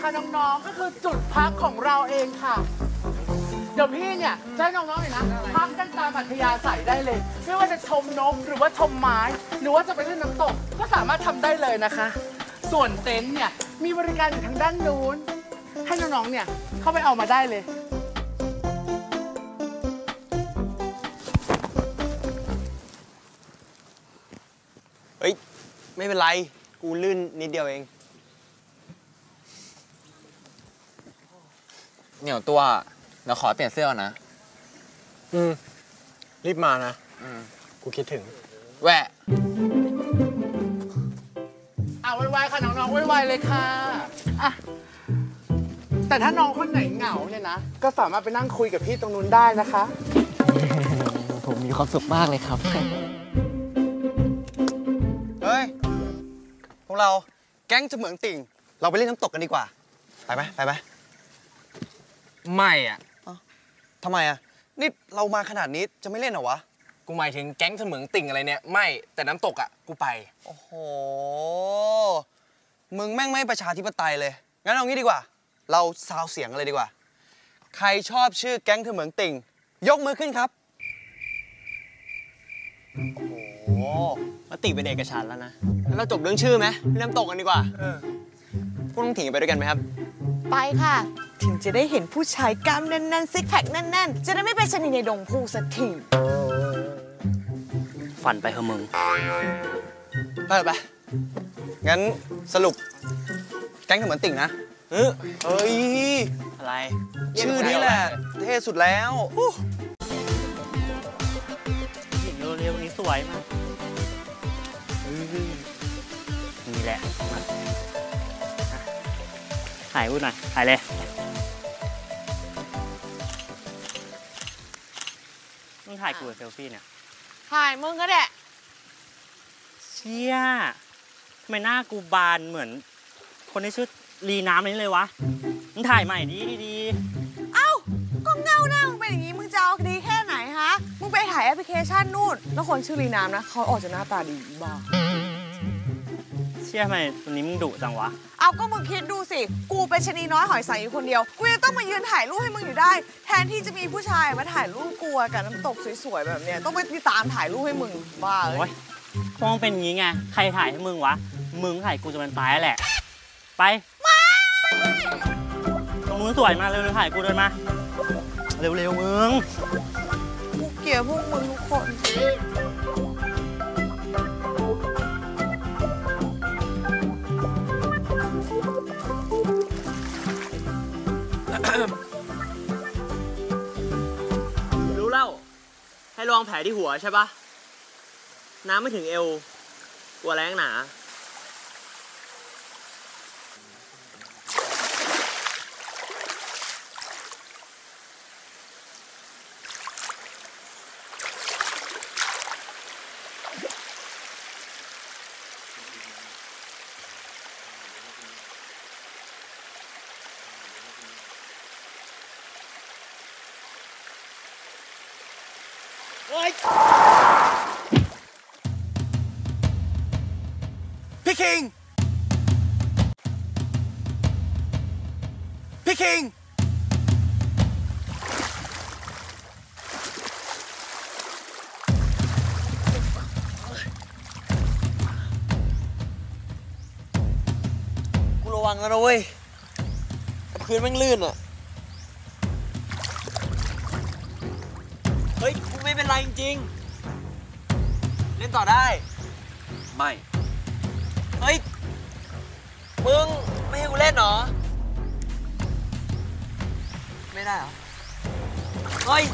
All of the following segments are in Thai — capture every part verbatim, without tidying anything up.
ค่ะน้องๆก็คือจุดพักของเราเองค่ะเดี๋ยวพี่เนี่ยจะให้น้องๆเนี่ยนะพักกันตามอัธยาศัยได้เลยไม่ว่าจะชมนกหรือว่าชมไม้หรือว่าจะไปเล่นน้ำตกก็สามารถทำได้เลยนะคะส่วนเต็นท์เนี่ยมีบริการอยู่ทางด้านนู้นให้น้องๆเนี่ยเข้าไปเอามาได้เลยเฮ้ยไม่เป็นไรกูลื่นนิดเดียวเองเหนียวตัวเราขอเปลี่ยนเสื้อนะอืมรีบมานะอืมกูคิดถึงแหวะเอาไวๆค่ะน้องๆไวๆเลยค่ะอ่ะแต่ถ้าน้องคนไหนเหงาเนี่ยนะก็สามารถไปนั่งคุยกับพี่ตรงนู้นได้นะคะผมมีความสุขมากเลยครับเฮ้ยพวกเราแก๊งเสมืองติ่งเราไปเล่นน้ำตกกันดีกว่าไปไหมไปไหมไม่อ่ะทำไมอ่ะนี่เรามาขนาดนี้จะไม่เล่นเหรอวะกูหมายถึงแก๊งเสมืองติ่งอะไรเนี่ยไม่แต่น้ำตกอ่ะกูไปโอ้โหมึงแม่งไม่ประชาธิปไตยเลยงั้นเอางี้ดีกว่าเราซาวเสียงกันเลยดีกว่าใครชอบชื่อแก๊งเสมืองติ่งยกมือขึ้นครับโอ้โหมาติเป็นเอกฉันท์แล้วนะงั้นเราจบเรื่องชื่อไหมเล่นน้ำตกกันดีกว่าพวกน้องถิงไปด้วยกันไหมครับไปค่ะถึงจะได้เห็นผู้ชายกล้ามแน่นๆซิกแพคแน่นๆจะได้ไม่เป็นชนีในดงพูสักทีฝันไปเถอะมึงไปไปงั้นสรุปแก๊งเสมือนติ่งนะเฮ้ยเฮ้ยอะไรชื่อนี้แหละเท่สุดแล้วเห็นเร็วๆนี้สวยมากนี่แหละถ่ายรูปหน่อยถ่ายเลยมึงถ่ายกูกับเซลฟี่เนี่ยถ่ายมึงก็แหละเชี่ยทำไมหน้ากูบานเหมือนคนที่ชื่อลีน้ำนี่เลยวะมึงถ่ายใหม่ดีดีเอ้าก็เงาหน้ามึงเป็นอย่างนี้มึงจะเอาดีแค่ไหนฮะมึงไปถ่ายแอปพลิเคชันนู่นแล้วคนชื่อลีน้ำนะเขาออกจะหน้าตาดีบ้าเชี่ยทำไมวันนี้มึงดุจังวะเอาก็มึงคิดดูสิกูเป็นชนีน้อยหอยสังอยู่คนเดียวกูยังต้องมายืนถ่ายรูปให้มึงอยู่ได้แทนที่จะมีผู้ชายมาถ่ายรูปกูกับน้ำตกสวยๆแบบเนี้ยต้องไปตามถ่ายรูปให้มึงบ้าเลยมองเป็นอย่างนี้ไงใครถ่ายให้มึงวะมึงถ่ายกูจะเป็นตายแหละไปตรงนู้นสวยมาเร็วๆถ่ายกูเดินมาเร็วๆมึงกูเกลียดพวกมึงทุกคนรู้แล้วให้ลองแผลที่หัวใช่ปะน้ำไม่ถึงเอวกลัวแรงหนาพี่คิงพี่คิงกูระวังนะเว้ยพื้นแม่งลื่นอ่ะเฮ้ยกูไม่เป็นไรจริงๆเล่นต่อได้ไม่เฮ้ยมึงไม่ให้กูเล่นเหรอไม่ได้เหรอเฮ้ย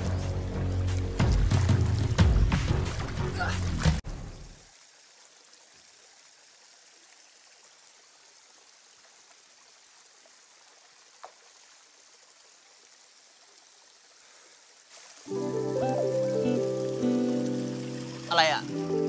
อะไรอ่ะ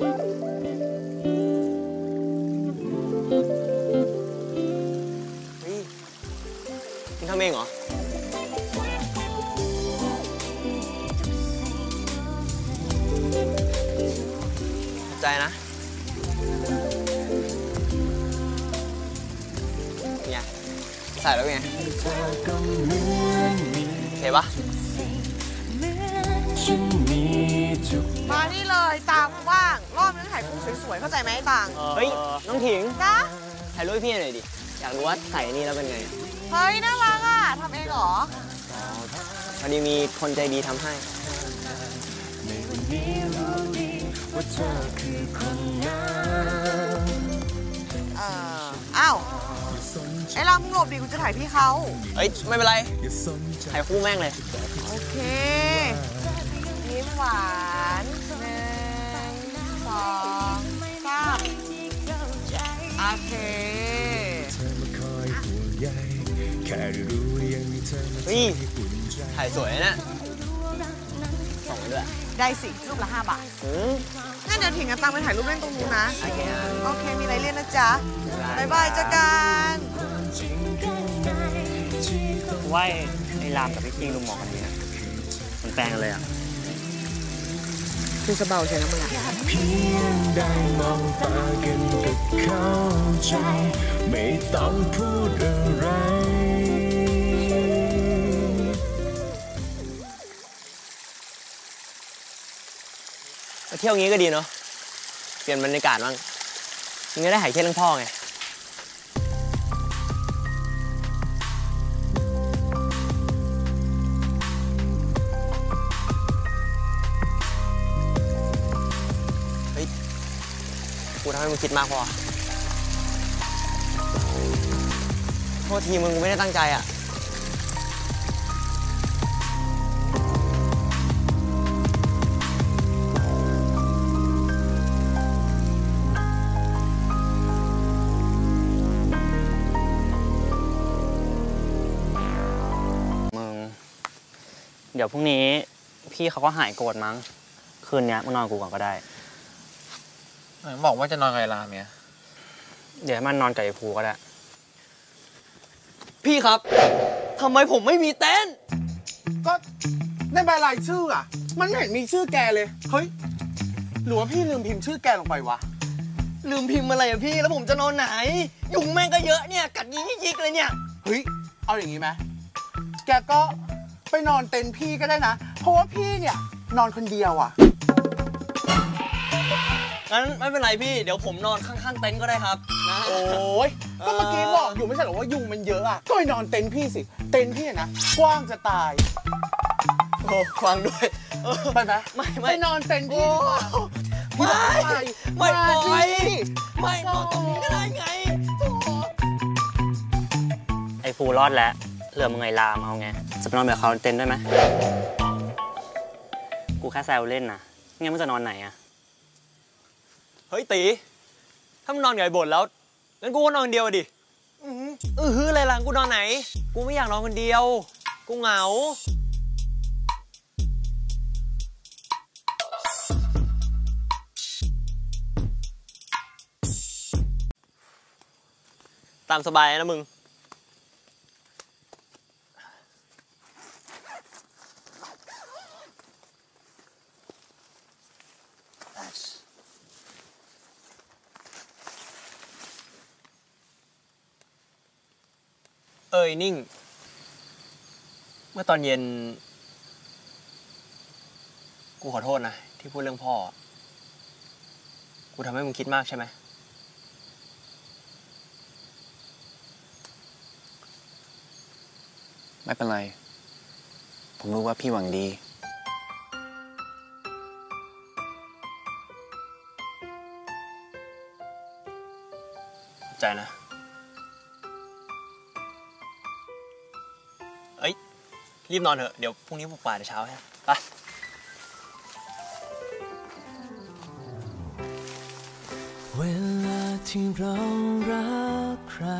เฮ้ยมึงทำเองเหรอขอบใจนะเนี่ยใส่แล้วไงเห็นปะมานี่เลยตามว่างรอบนึงถ่ายคู่สวยๆเข้าใจไหมต่างเฮ้ยน้องถิงจ้าถ่ายรูปพี่หน่อยดิอยากรู้ว่าใส่นี่แล้วเป็นไงเฮ้ยน่ารักอ่ะทำเองเหรอพอดีมีคนใจดีทำให้เอออ้าวไอ้เรามึงหลบดิกูจะถ่ายพี่เขาเอ้ยไม่เป็นไรถ่ายคู่แม่งเลยโอเคยิ้มหวานหนึ่งสองสามโอเคเฮ้ยถ่ายสวยนะส่งไปด้วยได้สิรูปละห้าบาทงั้นเดี๋ยวถิงกับตังไปถ่ายรูปเล่นตรงนู้นนะโอเคโอเคมีอะไรเล่นนะจ๊ะบายบายจ้ากันว่าไอ้รามกับพี่คิงดูเหมาะกันดีนะมันแปลงกันเลยอ่ะคือสะเบาใช่ไหมมึงอ่ะเพียงได้มองตากันก็เข้าใจไม่ต้องพูดอะไรมาเที่ยวงี้ก็ดีเนาะเปลี่ยนบรรยากาศบ้างมึงจะได้หายเครียดเรื่องพ่อไงเฮ้ยกูทำให้มึงคิดมากพอโทษทีมึงกูไม่ได้ตั้งใจอ่ะเดี๋ยวพรุ่งนี้พี่เขาก็หายโกรธมั้งคืนนี้มานอนกูก่อนก็ได้บอกว่าจะนอนกับไอ้รามเนี่ยเดี๋ยวให้มันนอนกับไอ้ภูก็ได้พี่ครับทำไมผมไม่มีเต็นท์ก็ในใบรายชื่ออ่ะมันไม่เห็นมีชื่อแกเลยเฮ้ยหรือว่าพี่ลืมพิมพ์ชื่อแกลงไปวะลืมพิมพ์อะไรอะพี่แล้วผมจะนอนไหนยุงแม่งก็เยอะเนี่ยกัดยิงยิกเลยเนี่ยเฮ้ยเอาอย่างนี้ไหมแกก็ไปนอนเต็นท์พี่ก็ได้นะเพราะว่าพี่เนี่ยนอนคนเดียวอ่ะงั้นไม่เป็นไรพี่เดี๋ยวผมนอนข้างๆเต็นท์ก็ได้ครับนะโอ้ยก็เมื่อกี้บอกอยู่ไม่ใช่หรอว่ายุงมันเยอะอ่ะก็ไปนอนเต็นท์พี่สิเต็นท์พี่นะกว้างจะตายโอ้กว้างด้วยไปไหมไม่ไม่ไปนอนเต็นท์พี่ไม่ไม่ปล่อยไม่นอนตรงนี้ก็ได้ไงไอ้ภูรอดแล้วเหลือมึงไงรามเอาไงจะไปนอนแบบเขาเต็นท์ได้ไหมกูแค่แซวเล่นนะงั้นมึงจะนอนไหนอะเฮ้ยตีถ้ามึงนอนกับไอ้บ่นแล้วงั้นกูก็นอนคนเดียวดิเออฮืออะไรล่ะกูนอนไหนกูไม่อยากนอนคนเดียวกูเหงาตามสบายนะมึงเอ้ยนิ่งเมื่อตอนเย็นกูขอโทษนะที่พูดเรื่องพ่อกูทำให้มึงคิดมากใช่ไหมไม่เป็นไรผมรู้ว่าพี่หวังดีใจนะเอ้ยรีบนอนเถอะเดี๋ยวพรุ่งนี้ปลุกป่าในเช้าฮะไปเวลาที่เรารักใคร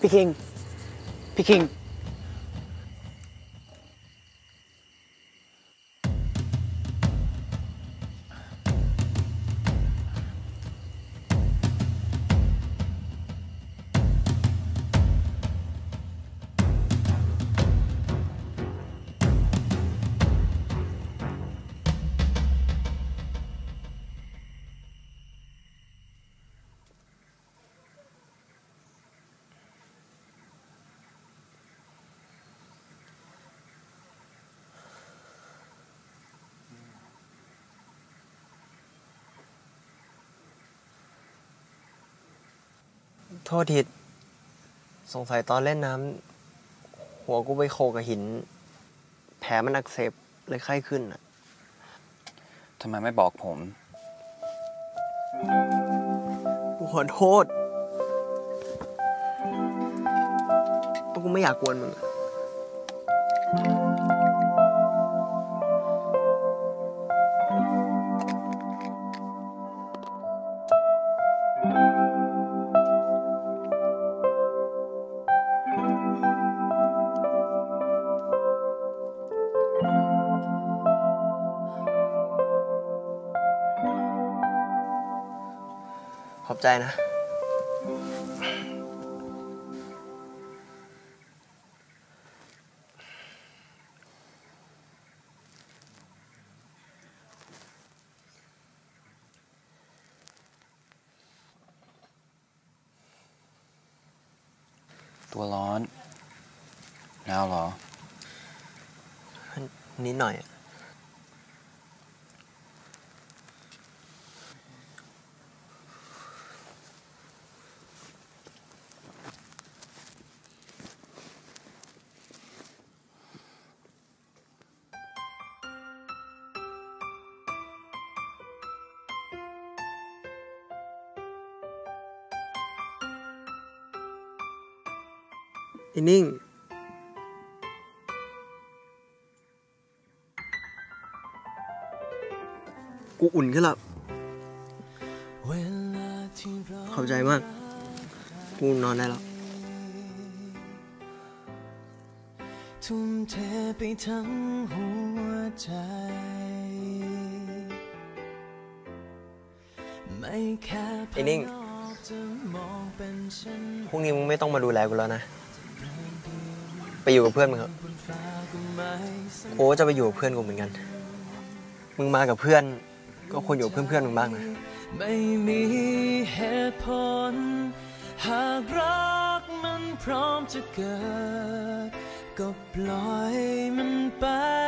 พี่คิง พี่คิง โทษทีสงสัยตอนเล่นน้ำหัวกูไปโขกกับหิน แผลมันอักเสบเลยไข้ขึ้นอ่ะทำไมไม่บอกผมกูขอโทษแต่กูไม่อยากกวนมึงอะขอบใจนะตัวร้อนหนาวเหรอนิดหน่อยอะไอ้นิ่ง กูอุ่นขึ้นแล้วขอบใจมาก กูนอนได้แล้วทุ่มเทไปทั้งหัวใจไม่แค่ไอ้นิ่ง พรุ่งนี้มึงไม่ต้องมาดูแลกูแล้วนะ ไปอยู่กับเพื่อนมึงเถอะกูก็จะไปอยู่กับเพื่อนกูเหมือนกัน มึงมากับเพื่อนก็ควรอยู่กับเพื่อนๆมึงบ้างนะไม่มีเหตุผลหากรักมันพร้อมจะเกิดก็ปล่อยมันไป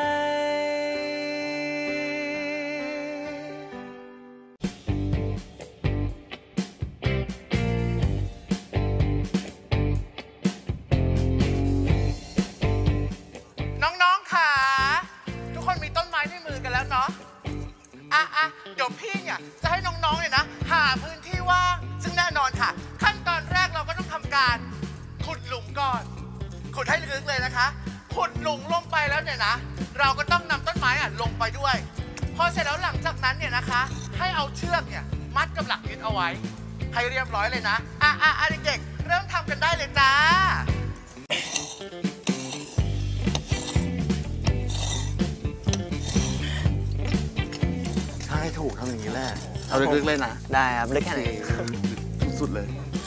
น้องๆค่ะทุกคนมีต้นไม้ในมือกันแล้วเนาะอ่ะอ่ะเดี๋ยวพี่เนี่ยจะให้น้องๆเนี่ยนะหาพื้นที่ว่างซึ่งแน่นอนค่ะขั้นตอนแรกเราก็ต้องทำการขุดหลุมก่อนขุดให้ลึกๆเลยนะคะขุดหลุมลงไปแล้วเนี่ยนะเราก็ต้องนำต้นไม้อ่ะลงไปด้วยพอเสร็จแล้วหลังจากนั้นเนี่ยนะคะให้เอาเชือกเนี่ยมัดกับหลักยึดเอาไว้ให้เรียบร้อยเลยนะอ่ะอ่ะอ่ะเด็กๆเริ่มทำกันได้เลยจ้าใช่ถูกทำอย่างนี้แหละ เอาลึกๆเลยนะ ได้ครับลึกแค่ไหนสุดๆเลย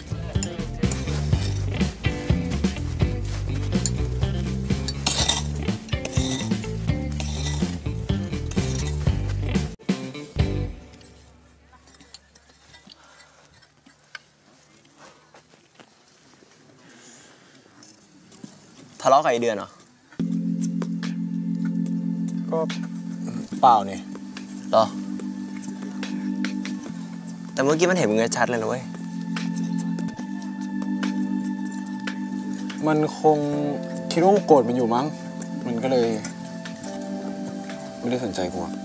ทะเลาะกับไอเดือนเหรอก็เปล่าเนี่ยหรอ แต่เมื่อกี้มันเห็นมึงชัดเลยนะเว้ยมันคงคิดว่ากูโกรธมันอยู่มั้ง มันก็เลย ไม่ได้สนใจกูอะ